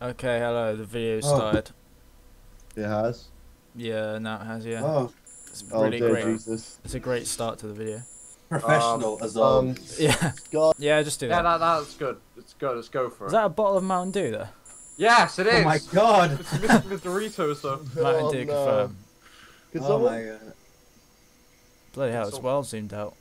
Okay, hello, the video started. It has? Yeah, now it has, yeah. Oh, It's oh really dear great. Jesus. It's a great start to the video. Professional as always. Yeah. God. Yeah, just do that. Yeah, that's good. It's good. Let's go for it. Is that a bottle of Mountain Dew there? Yes, it is. Oh my god! It's missing the Doritos though. Mountain Dew, confirm. Could Oh someone, my god. Bloody hell, it's well zoomed out.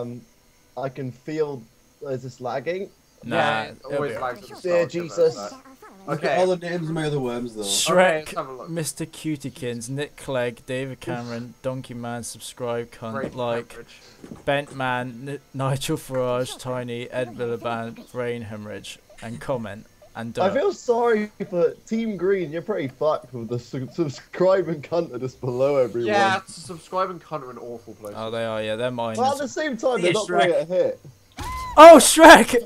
I can feel, is this lagging? Nah, Yeah, it it'll always be lags at the Dear start, doesn't it? Jesus. Look at Okay. all the names of my other worms though. Shrek, let's have a look. Mr. Cutiekins, Nick Clegg, David Cameron, Donkey Man, subscribe, cunt, Great like, coverage. Bent Man, Nigel Farage, Tiny, Ed Miliband, Brain Hemorrhage, and comment, and I feel sorry for Team Green, you're pretty fucked with the subscribe and cunt just below everyone. Yeah, subscribe and cunt are an awful place. Oh, they are, yeah, they're mine. But at the same time, they're Yeah, not going to get hit. Oh, Shrek!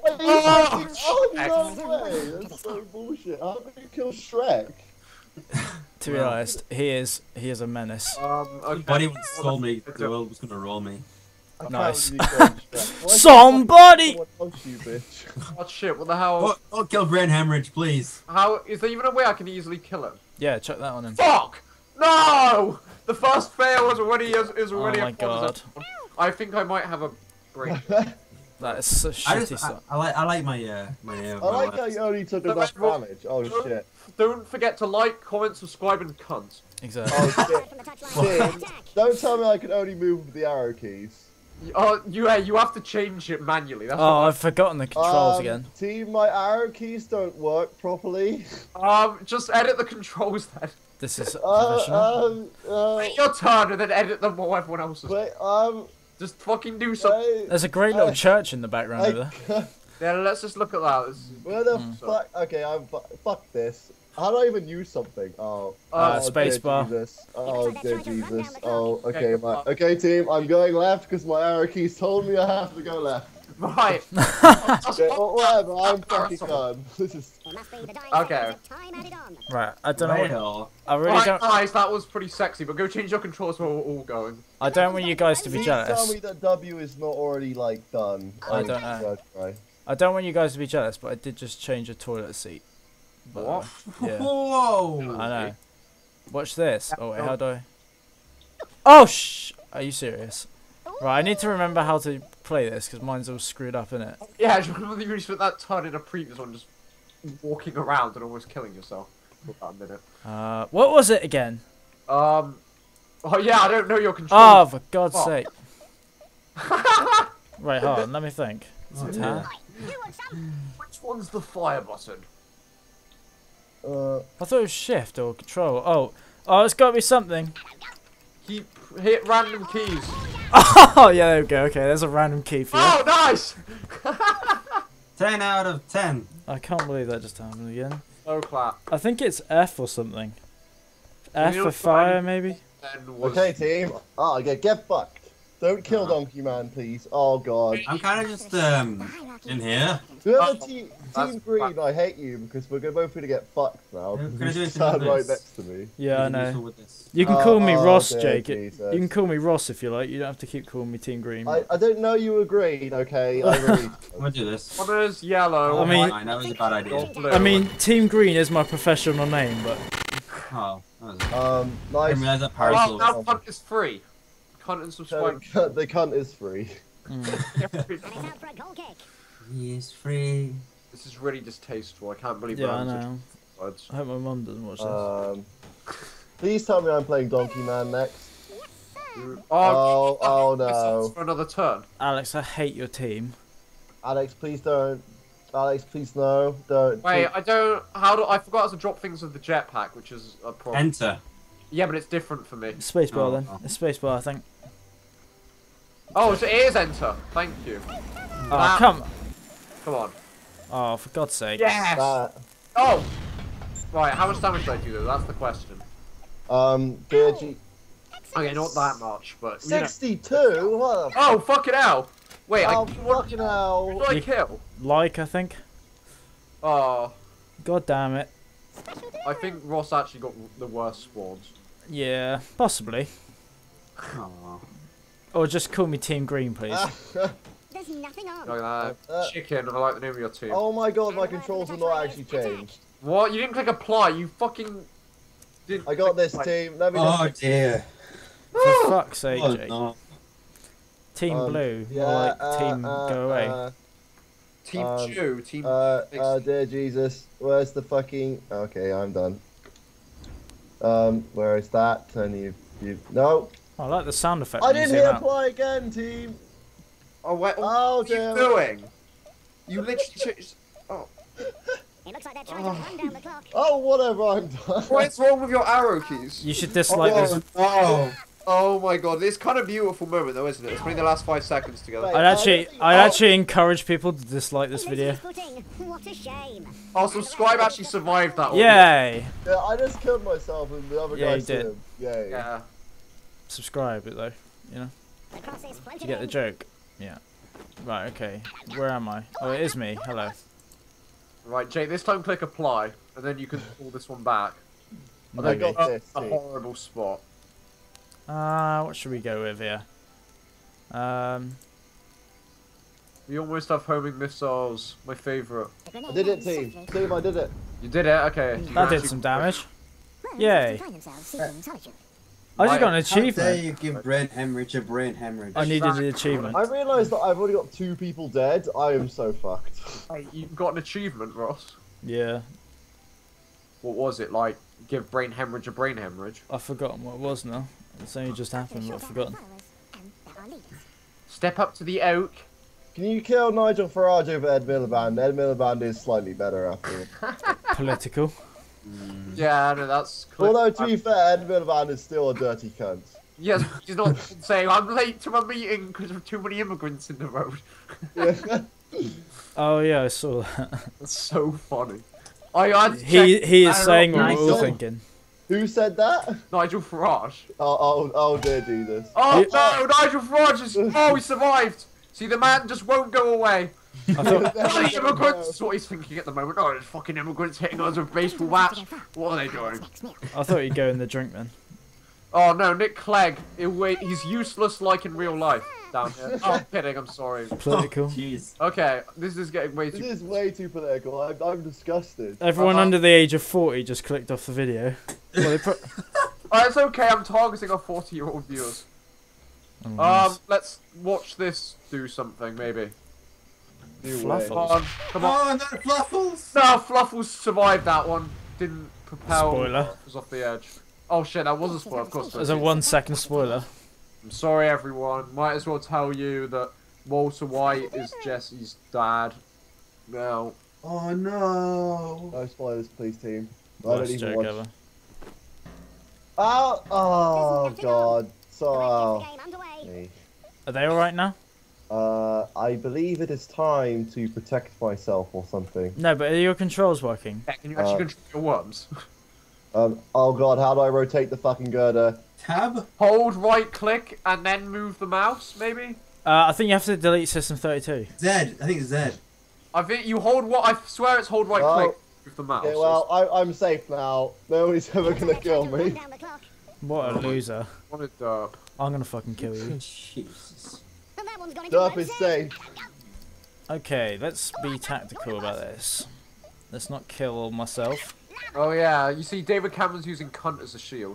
Oh, no way! That's so bullshit. How can you kill Shrek? To be honest, he is a menace. Okay. Buddy once told me the world was gonna roll me. I can't Nice. believe you killed Shrek. Why Somebody! someone else, you bitch? Oh shit! What the hell? Oh, kill brain hemorrhage, please. How is there even a way I can easily kill him? Yeah, chuck that one in. Fuck! No! The first fail was already is already. Oh my a god. I think I might have a break. That is so shitty stuff. I like my my. I like how you only took enough damage. Oh shit. Don't forget to like, comment, subscribe, and cunt. Exactly. Oh shit. Shit. Don't tell me I can only move with the arrow keys. You have to change it manually. That's Oh, what I've forgotten the controls again. Team, my arrow keys don't work properly. just edit the controls then. This is professional. Wait your turn and then edit them while everyone else is. Wait, Just fucking do something. There's a great little church in the background over there. Yeah, let's just look at that. Where the fuck? Okay, fuck this. How do I even use something? Oh, spacebar. Dear Jesus. Oh, dear Jesus. Oh, Okay, okay, team. I'm going left because my arrow keys told me I have to go left. Right. Okay, well, whatever. I'm fucking done. This is. Okay. Right, I don't know. Right. I really Right, don't. guys, that was pretty sexy, but go change your controls while we're all going. I don't want you guys to be Please tell jealous. me that W is not already like done. I don't know. Try. I don't want you guys to be jealous, but I did just change a toilet seat. By the way. What? Yeah, Whoa! I know. Watch this. Oh wait, how do I? Oh shh! Are you serious? Right, I need to remember how to play this because mine's all screwed up in it. Yeah, do you remember you spent that turn in a previous one just walking around and almost killing yourself for about a minute? What was it again? Oh yeah, I don't know your Oh, controls. for God's Fuck. sake! Right, hold on. Let me think. Is it yeah. Which one's the fire button? I thought it was shift or control. Oh, it's got to be something. Hit random keys. Oh, yeah, there we go. Okay, there's a random key for you. Oh, nice! 10 out of 10. I can't believe that just happened again. Oh, clap. I think it's F or something. F You for know, fire, maybe? Then was... Okay, team. Oh, okay, get fucked. Don't kill Donkey Man, please. Oh god. I'm kind of just in here. Whoever Oh, Team that's Green, I hate you because we're both gonna get fucked now. We're gonna You do it stand with right this. next to me. Yeah, I Useful know. with this. You can call me Ross, dear Jake. Jesus. You can call me Ross if you like. You don't have to keep calling me Team Green. I didn't know you were green, okay? I really... I'm gonna do this. Honors yellow. I mean- Fine, that was a bad idea. blue. I mean, Team Green is my professional name, but Oh, that was nice. I didn't realize that well, parasol. now cunt is free. Cunt and subscribe. The cunt is free. He is free. This is really distasteful. I can't believe yeah, I I'm know. words. I hope my mum doesn't watch this. Please tell me I'm playing Donkey Man next. Oh no. For another turn. Alex, I hate your team. Alex, please don't. Alex, please no. Don't. Wait, I don't. How do I forgot to drop things with the jetpack, which is a problem. Enter. Yeah, but it's different for me. Spacebar Oh, then. oh. It's spacebar, I think. Oh, so it is enter. Thank you. Oh, come. Come on. Oh, for God's sake. Yes. That. Oh. Right. How much damage did I do though? That's the question. Dear G. Okay, not that much, but. You know. 62? What the Oh, fucking hell! Wait, Oh, what fucking did hell. I kill? Like, I think. Oh, God damn it. I think Ross actually got the worst spawns. Yeah, possibly. Aw. Or just call me Team Green, please. There's nothing on. Like that. Chicken, I like the name of your team. Oh my god, my controls are not actually changed. What? You didn't click apply, you fucking... didn't I got click this apply. team. Let me Oh just... dear. For fuck's sake, Oh, Jake. no. Team Blue, Yeah, or like Team Go Away. Team 2, Team... dear Jesus, where's the fucking... Okay, I'm done. Where is that? And you... No! I like the sound effect. I when you didn't zoom hit out. apply again, team! Oh, wait, Oh, what are damn. you doing? You literally changed... Oh. It looks like they're trying to run down the clock. Oh, whatever, I'm done. What's wrong with your arrow keys? You should dislike this. Oh, Oh my god, it's kind of a beautiful moment though, isn't it? It's only the last 5 seconds together. Wait. I'd actually encourage people to dislike this video. What a shame. Oh, Subscribe actually survived that one. Yay! Yeah, I just killed myself and the other Yeah, guy you did. him. Yay. Yeah. Subscribe it though, you know. The cross is floated You get the in. joke. Yeah. Right, okay. Where am I? Oh, it is me. Hello. Right, Jake, this time click apply, and then you can pull this one back. And I then got this, a team. horrible spot. What should we go with here? We almost have homing missiles, my favourite. The grenade I did it, lands team. softly. Team, I did it. You did it? Okay. You That can did actually- some damage. Well, Yay. they find themselves seeking solitude. I just got an how dare achievement. you give brain hemorrhage a brain hemorrhage? I needed the achievement. I realised that I've already got 2 people dead. I am so fucked. Hey, you got an achievement, Ross. Yeah. What was it? Like, give brain hemorrhage a brain hemorrhage? I've forgotten what it was now. It's only just happened, but I've forgotten. And there are leaders. Step up to the oak. Can you kill Nigel Farage over Ed Miliband? Ed Miliband is slightly better after all. Political. Yeah, no, that's... Although, to be fair, Ed Miliband is still a dirty cunt. Yes, he's not saying, I'm late to my meeting because of too many immigrants in the road. Oh yeah, I saw that. That's so funny. I had to He check is that saying out. what we're all Nigel. thinking. Who said that? Nigel Farage. Oh, dear Jesus. Oh He- no, Nigel Farage is... Oh, he survived! See, the man just won't go away. I thought, Bloody immigrants! That's what he's thinking at the moment. Oh, there's fucking immigrants hitting us with baseball bats. What are they doing? Next meal. I thought you'd go in the drink then. Oh no, Nick Clegg. He's useless like in real life down here. Oh, I'm kidding, I'm sorry. Political. Jeez. Okay, this is getting way This too... is way too political. I'm disgusted. Everyone under the age of 40 just clicked off the video. Well, they put... Oh, it's okay, I'm targeting our 40-year-old viewers. Oh, nice. Let's watch this do something, maybe. New Fluffle. way. Come on, come on. Oh, no, Fluffles! No, Fluffles survived that one. Didn't propel. Spoiler. Was off the edge. Oh shit, that was a spoiler, of course. There's a 1 second spoiler. I'm sorry, everyone. Might as well tell you that Walter White is Jesse's dad. No. Oh no! No spoilers, please, team. I don't Worst even joke watch. ever. Oh God. So, Game underway. Are they alright now? I believe it is time to protect myself or something. No, but are your controls working? Yeah, can you actually control your worms? Oh God, how do I rotate the fucking girder? Tab? Hold right click and then move the mouse, maybe? I think you have to delete System 32. Z. I think it's Z. I think you hold what I swear it's hold right Oh. click with the mouse. Okay, well, I'm safe now. Nobody's ever gonna kill Run me. down the clock. What a loser. What a derp. I'm gonna fucking kill you. Jesus. And that one's gone into Derp red is zone. safe. Okay, let's be tactical about this. Let's not kill myself. Oh yeah, you see David Cameron's using cunt as a shield.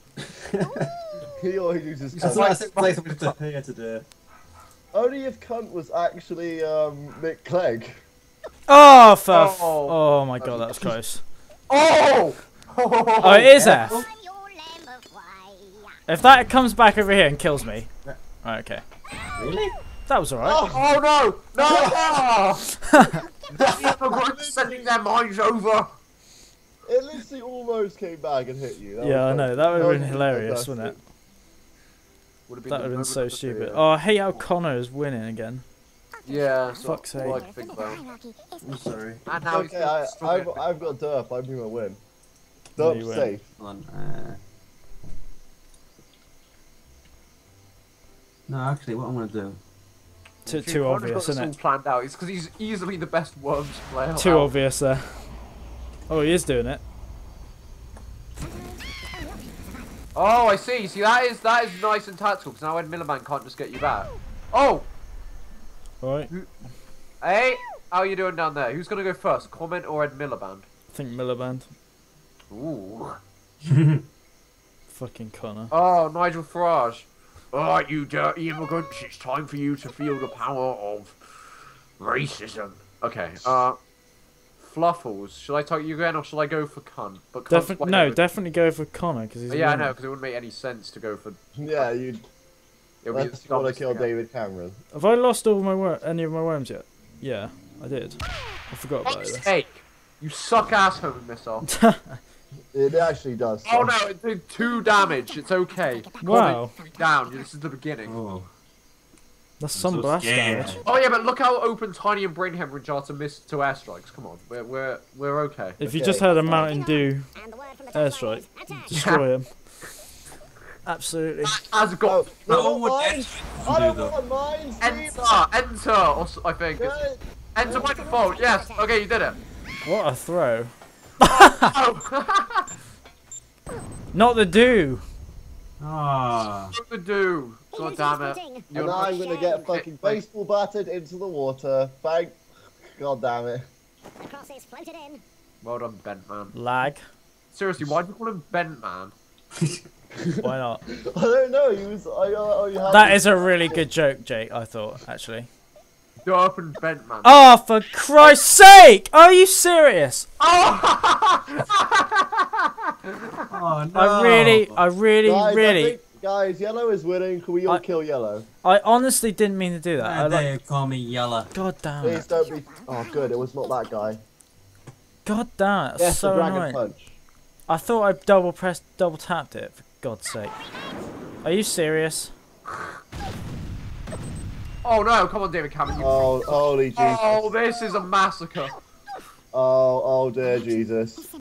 He always uses That's cunt. what I said like something to here today. Only if cunt was actually Nick Clegg. Oh, for Oh. oh my god, that was close. Oh! Oh, it is F. I'm your lamb of fire. If that comes back over here and kills me. Right, okay. Really? That was alright. Oh no! No! The immigrants sending their minds over! It literally almost came back and hit you. That Yeah, I was know. That would have been was hilarious, fantastic. wouldn't it? Would have That would have been the so moment of the stupid. video. Oh, I hate how Connor is winning again. Yeah, so Fuck's all sake. I can think about. I'm sorry. And now he's Okay, gonna struggle. I've got derp. I'm gonna win. No, you Derp's win. safe. Hold on. No, actually, what I'm gonna do. Too Connor's got obvious, this isn't all it? planned out. It's because he's easily the best Worms player. Too out. obvious there. Oh, he is doing it. Oh, I see. See, that is nice and tactical. Because now Ed Miliband can't just get you back. Oh! Right. Hey, how are you doing down there? Who's gonna go first? Comment or Ed Miliband? I think Miliband. Ooh. Fucking Connor. Oh, Nigel Farage. Alright, you dirty immigrants, it's time for you to feel the power of racism. Okay, Fluffles. Should I talk you again or should I go for cunt? But Definitely go for Connor because he's. Yeah, I know, because it wouldn't make any sense to go for. Yeah, you. Let's want to kill David Cameron. Have I lost all my any of my worms yet? Yeah, I did. I forgot about it. Hey, you suck ass homing missile. It actually does. Oh no, it did 2 damage. It's okay. Wow. Down. This is the beginning. Oh. That's some so blast scared. damage. Oh yeah, but look how open Tiny and Brain Hemorrhage are to miss 2 airstrikes. Come on, we're okay. If you Okay. just had a Mountain Dew And the word from the airstrike, Attack. destroy him. Absolutely. Has got No, what mines! that I don't do, though? want mines! enter, or I think. Good. Enter by default. Yes. Okay, you did it. What a throw. Oh. Not the Dew. Ah. What to do? God damn it. And You're now I'm gonna get fucking baseball battered into the water. Thank. God damn it. The crosses floated in. Well done, Bent Man. Lag. Seriously, why do you call him Bent Man? Why not? I don't know. He was. That is a really good joke, Jake, I thought, actually. Derp and Bent Man. Oh, for Christ's sake! Are you serious? Oh no. I really, Guys, really. Guys, yellow is winning. Can we all kill yellow? I honestly didn't mean to do that. I They call me Yella. God damn Please it. don't be. Oh, good. It was not that guy. God damn it. That's Yes, so the dragon annoying. punch. I thought I double tapped it, for God's sake. Are you serious? Oh no, come on, David Cameron. Oh, holy Jesus. Oh, this is a massacre. Oh, dear Jesus.